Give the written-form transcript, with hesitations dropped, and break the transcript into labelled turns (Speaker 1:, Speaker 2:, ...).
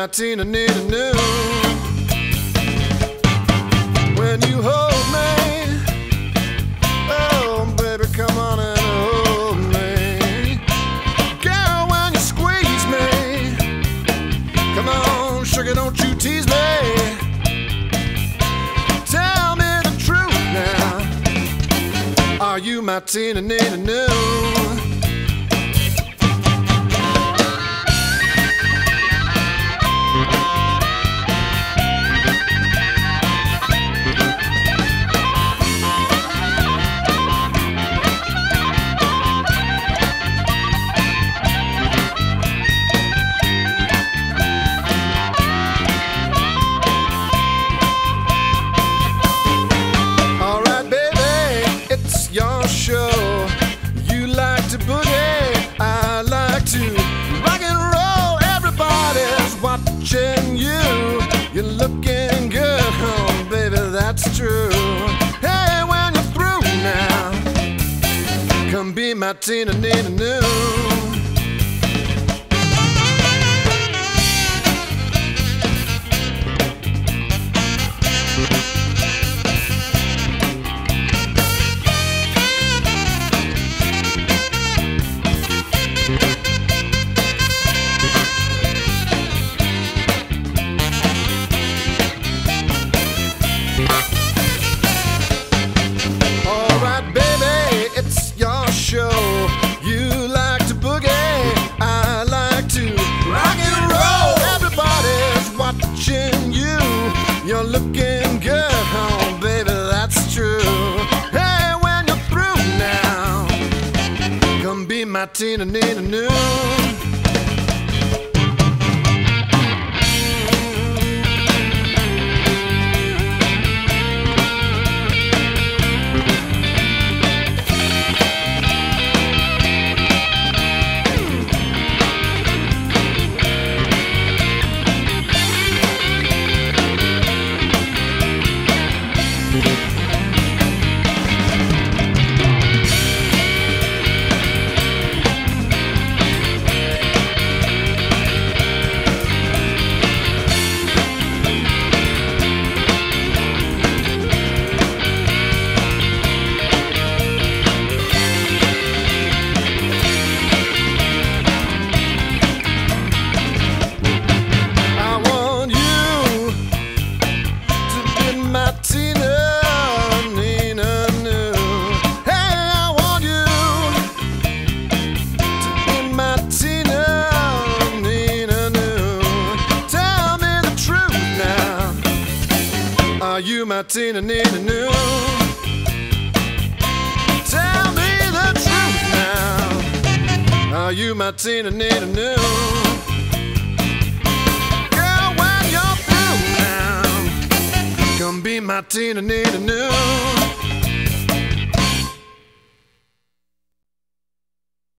Speaker 1: my Tina Nina New. When you hold me, oh baby, come on and hold me. Girl, when you squeeze me, come on, sugar, don't you tease me. Tell me the truth now, are you my Tina Nina New? Your show, you like to boogie, I like to rock and roll. Everybody's watching you, you're looking good, oh baby, that's true. Hey, when you're through now, come be my Tina Nina New. You like to boogie, I like to rock and roll. Everybody's watching you, you're looking good, oh baby, that's true. Hey, when you're through now, come be my Tina Nina New. Are you my Tina Nina New? Tell me the truth now, are you my Tina Nina New? Girl, when you're through now, come be my Tina Nina New.